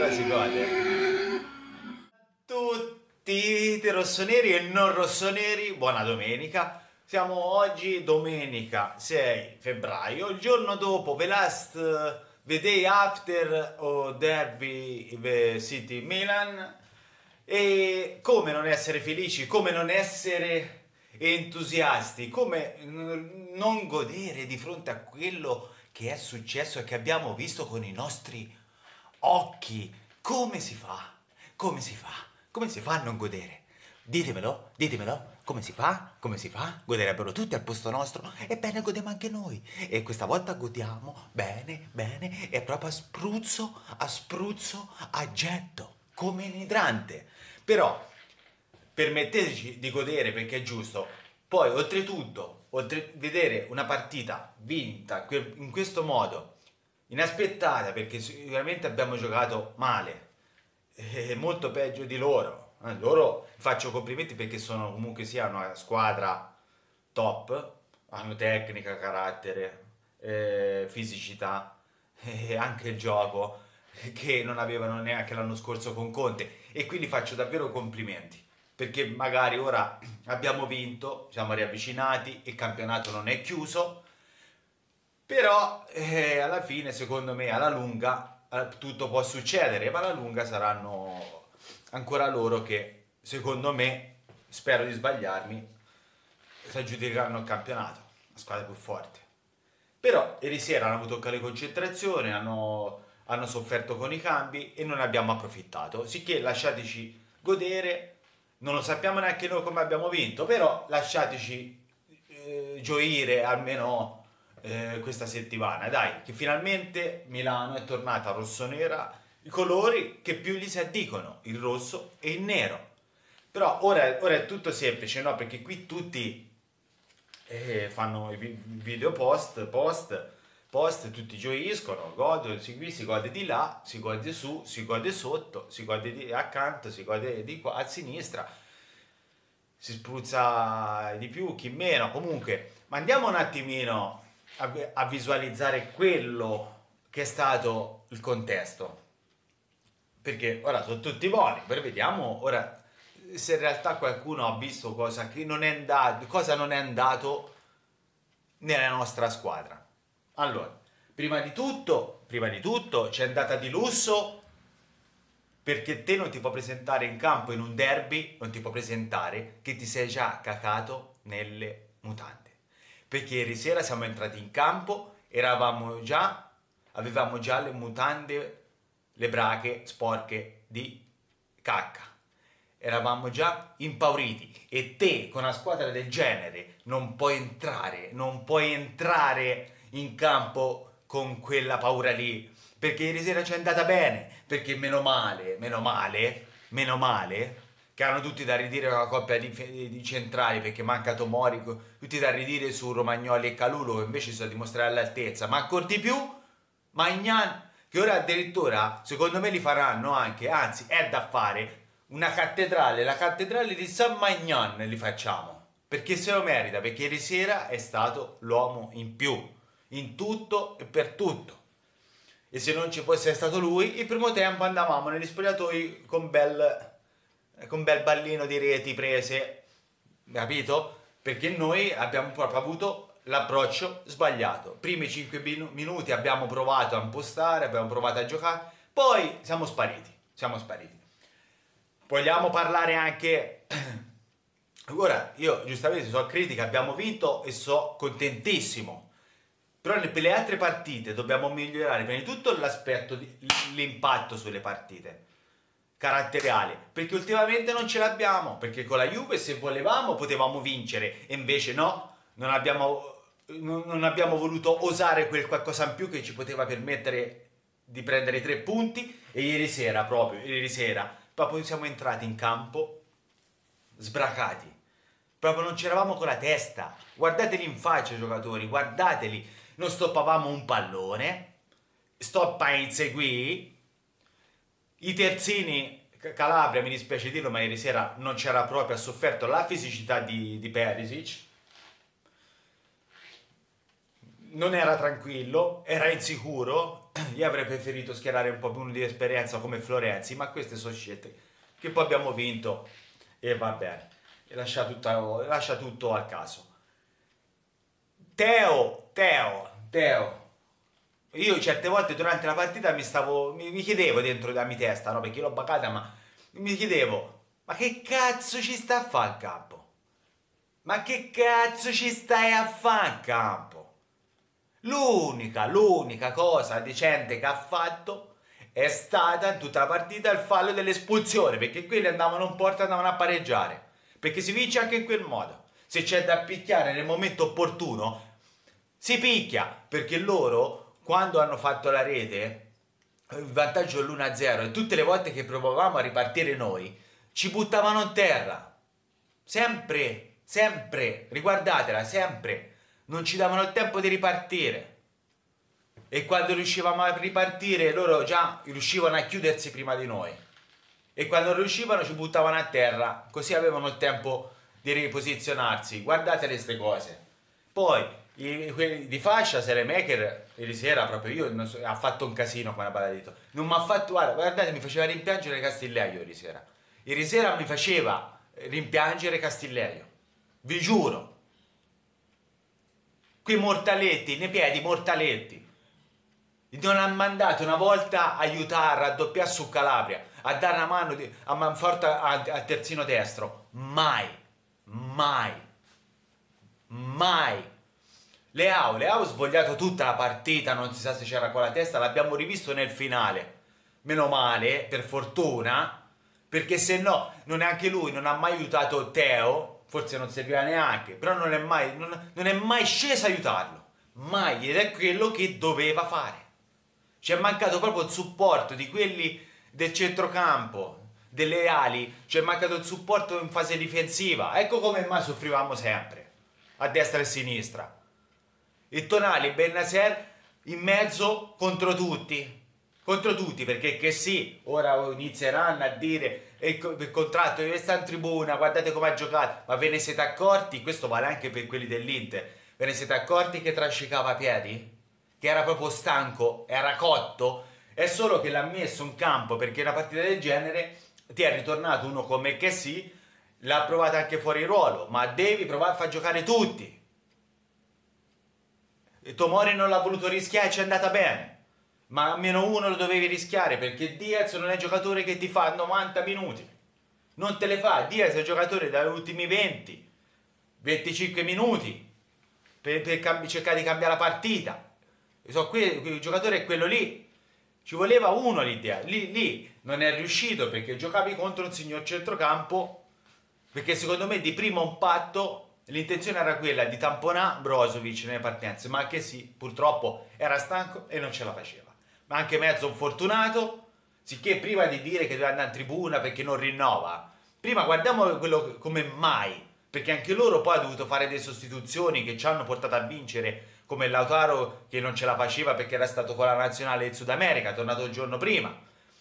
ora si gode. Tutti rossoneri e non rossoneri, buona domenica. Siamo oggi domenica 6 febbraio, il giorno dopo the day after Derby City Milan. E come non essere felici, come non essere entusiasti, come non godere di fronte a quello che è successo e che abbiamo visto con i nostri occhi. Come si fa? Come si fa? Come si fa a non godere? Ditemelo, ditemelo, come si fa? Come si fa? Goderebbero tutti al posto nostro? Ebbene, godiamo anche noi. E questa volta godiamo bene, bene, e proprio a spruzzo, a getto, come un idrante. Però, permetteteci di godere perché è giusto. Poi, oltretutto, oltre a vedere una partita vinta in questo modo, inaspettata, perché sicuramente abbiamo giocato male, molto peggio di loro. Loro faccio complimenti perché sono comunque sia una squadra top, hanno tecnica, carattere, fisicità e anche il gioco che non avevano neanche l'anno scorso con Conte, e quindi faccio davvero complimenti perché magari ora abbiamo vinto, siamo riavvicinati, il campionato non è chiuso, però alla fine secondo me alla lunga tutto può succedere, ma alla lunga saranno ancora loro che secondo me, spero di sbagliarmi, si aggiudicheranno il campionato, la squadra più forte. Però ieri sera hanno avuto le concentrazioni, hanno sofferto con i cambi e non ne abbiamo approfittato, sicché lasciateci godere. Non lo sappiamo neanche noi come abbiamo vinto, però lasciateci gioire almeno questa settimana, dai, che finalmente Milano è tornata rossonera, i colori che più gli si addicono, il rosso e il nero. Però ora è tutto semplice, no? Perché qui tutti fanno i video post, tutti gioiscono, godono, si gode di là, si gode su, si gode sotto, si gode di accanto, si gode di qua a sinistra, si spruzza di più, chi meno. Comunque, ma andiamo un attimino a visualizzare quello che è stato il contesto, perché ora sono tutti buoni, però vediamo ora se in realtà qualcuno ha visto cosa non è andato nella nostra squadra. Allora, prima di tutto c'è andata di lusso, perché te non ti puoi presentare in campo in un derby, non ti puoi presentare che ti sei già cacato nelle mutande. Perché ieri sera siamo entrati in campo, avevamo già le mutande, le brache sporche di cacca. Eravamo già impauriti, e te con una squadra del genere non puoi entrare in campo con quella paura lì, perché ieri sera ci è andata bene, perché meno male che hanno tutti da ridire con la coppia di centrali, perché manca Tomori, tutti da ridire su Romagnoli e Calulu che invece sono dimostrare all'altezza, ma ancora di più Maignan, che ora addirittura secondo me li faranno anche, anzi è da fare una cattedrale, la cattedrale di San Maignan li facciamo, perché se lo merita, perché ieri sera è stato l'uomo in più, in tutto e per tutto. E se non ci fosse stato lui, il primo tempo andavamo negli spogliatoi con bel ballino di reti prese, capito? Perché noi abbiamo proprio avuto l'approccio sbagliato. Primi 5 minuti abbiamo provato a impostare, abbiamo provato a giocare, poi siamo spariti. Vogliamo parlare anche... Ora, io giustamente so critica, abbiamo vinto e so contentissimo. Però per le altre partite dobbiamo migliorare prima di tutto l'aspetto, l'impatto sulle partite caratteriali, perché ultimamente non ce l'abbiamo, perché con la Juve se volevamo potevamo vincere e invece no, non abbiamo voluto osare quel qualcosa in più che ci poteva permettere di prendere 3 punti, e ieri sera proprio siamo entrati in campo sbracati, proprio non c'eravamo con la testa. Guardateli in faccia i giocatori, guardateli, non stoppavamo un pallone, stoppa a inseguì. I terzini, Calabria, mi dispiace dirlo, ma ieri sera non c'era proprio, ha sofferto la fisicità di Perisic. non era tranquillo, era insicuro. Io avrei preferito schierare un po' più di esperienza come Florenzi, ma queste sono scelte che poi abbiamo vinto e va bene. E lascia tutto al caso. Teo. Io certe volte durante la partita mi chiedevo dentro la mia testa, no? Perché l'ho bacata, ma mi chiedevo, ma che cazzo ci sta a fare in campo? Ma che cazzo ci stai a fare in campo? L'unica cosa decente che ha fatto è stata in tutta la partita il fallo dell'espulsione, perché quelli andavano in porta, andavano a pareggiare, perché si vince anche in quel modo. Se c'è da picchiare nel momento opportuno, si picchia, perché loro, quando hanno fatto la rete, il vantaggio è l'1-0, e tutte le volte che provavamo a ripartire noi, ci buttavano in terra. Sempre, riguardatela, sempre. Non ci davano il tempo di ripartire. E quando riuscivamo a ripartire, loro già riuscivano a chiudersi prima di noi. E quando riuscivano ci buttavano a terra, così avevano il tempo di riposizionarsi. Guardate queste cose. Poi, quelli di fascia, Selemaker, ieri sera proprio io, non so, ha fatto un casino con la palla di non mi ha fatto, guardate, mi faceva rimpiangere Castiglieio ieri sera. Ieri sera mi faceva rimpiangere Castiglieio. Vi giuro. Quei mortaletti, nei piedi mortaletti. Non ha mandato una volta a aiutare, a doppiare su Calabria, a dare una mano a manforte al terzino destro. Mai. Leao ha svogliato tutta la partita, non si sa se c'era con la testa, l'abbiamo rivisto nel finale. Meno male, per fortuna, perché se no, neanche lui non ha mai aiutato Teo, forse non serviva neanche, però non è mai sceso a aiutarlo. Mai, ed è quello che doveva fare. Ci è mancato proprio il supporto di quelli del centrocampo, delle ali, ci è mancato il supporto in fase difensiva. Ecco come mai soffrivamo sempre, a destra e a sinistra. Il Tonali e Bennacer in mezzo contro tutti, perché che sì, ora inizieranno a dire il contratto deve stare in tribuna, guardate come ha giocato, ma ve ne siete accorti? Questo vale anche per quelli dell'Inter, ve ne siete accorti che trascicava piedi? Che era proprio stanco, era cotto? È solo che l'ha messo in campo perché una partita del genere ti è ritornato uno come che sì, l'ha provato anche fuori ruolo, ma devi provare a far giocare tutti. E Tomori non l'ha voluto rischiare e ci è andata bene. Ma almeno uno lo dovevi rischiare perché Diaz non è giocatore che ti fa 90 minuti. Non te le fa. Diaz è un giocatore dagli ultimi 20-25 minuti per cercare di cambiare la partita. Il giocatore è quello lì. Ci voleva uno lì non è riuscito perché giocavi contro un signor centrocampo, perché secondo me di primo impatto l'intenzione era quella di tamponare Brozovic nelle partenze, ma che sì, purtroppo era stanco e non ce la faceva. Ma anche mezzo infortunato, sicché prima di dire che deve andare in tribuna perché non rinnova, prima guardiamo quello come mai, perché anche loro poi hanno dovuto fare delle sostituzioni che ci hanno portato a vincere, come Lautaro che non ce la faceva perché era stato con la nazionale del Sud America, tornato il giorno prima,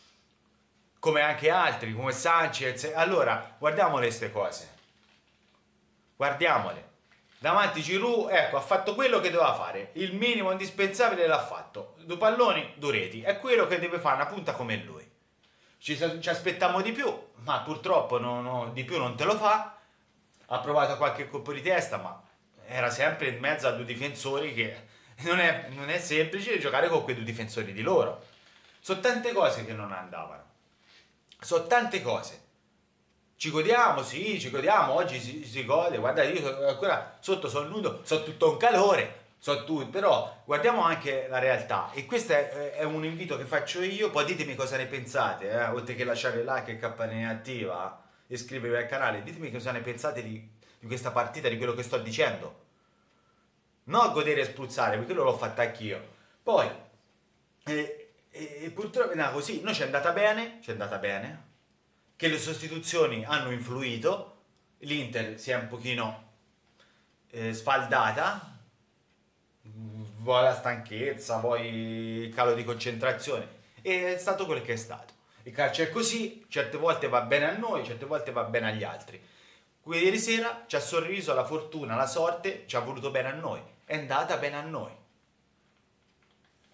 come anche altri, come Sanchez. Allora, guardiamole queste cose. Guardiamole. Davanti Giroud, ecco, ha fatto quello che doveva fare. Il minimo indispensabile l'ha fatto. Due palloni, due reti. È quello che deve fare una punta come lui. Ci aspettiamo di più, ma purtroppo di più non te lo fa. Ha provato qualche colpo di testa, ma era sempre in mezzo a due difensori che non è semplice giocare con quei due difensori di loro. Sono tante cose che non andavano. Sono tante cose. Ci godiamo, sì, ci godiamo, oggi si gode, guardate, io ancora sotto sono nudo, so tutto un calore, però guardiamo anche la realtà, e questo è un invito che faccio io, poi ditemi cosa ne pensate, oltre che lasciare like e campanella attiva, iscrivervi al canale, ditemi cosa ne pensate di questa partita, di quello che sto dicendo, non godere e spruzzare, perché l'ho fatta anch'io, poi, purtroppo, no, così, noi ci è andata bene, che le sostituzioni hanno influito, l'Inter si è un pochino sfaldata, vuoi la stanchezza, vuoi il calo di concentrazione, e è stato quello che è stato. Il calcio è così, certe volte va bene a noi, certe volte va bene agli altri. Qui ieri sera ci ha sorriso la fortuna, la sorte, ci ha voluto bene a noi, è andata bene a noi.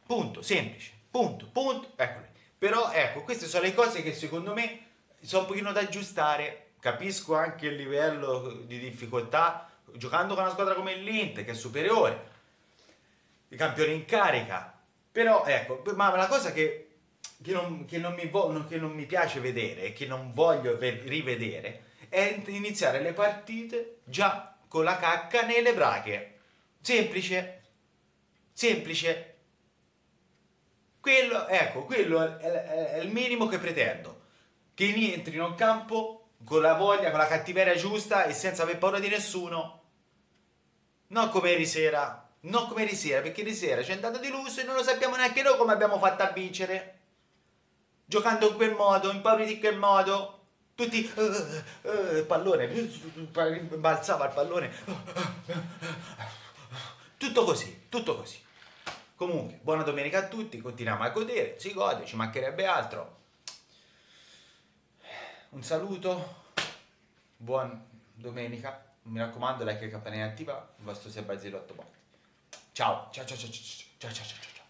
Punto, semplice, punto, punto, eccole. Però ecco, queste sono le cose che secondo me sono un pochino da aggiustare. Capisco anche il livello di difficoltà giocando con una squadra come l'Inter che è superiore, i campioni in carica. Però ecco, ma la cosa che non mi piace vedere e che non voglio rivedere è iniziare le partite già con la cacca nelle brache. Semplice, semplice. Quello, ecco, quello è il minimo che pretendo. Che entrino in campo con la voglia, con la cattiveria giusta e senza aver paura di nessuno. Non come ieri sera. Non come ieri sera, perché ieri sera ci è andato di lusso e non lo sappiamo neanche noi come abbiamo fatto a vincere. Giocando in quel modo, impauriti in quel modo. Tutti il pallone, balzava il pallone. Tutto così, tutto così. Comunque, buona domenica a tutti, continuiamo a godere, si gode, ci mancherebbe altro. Un saluto, buona domenica, mi raccomando, like e campanella attiva, il vostro Sebazzillo 8 Ciao, ciao ciao ciao ciao ciao ciao ciao ciao.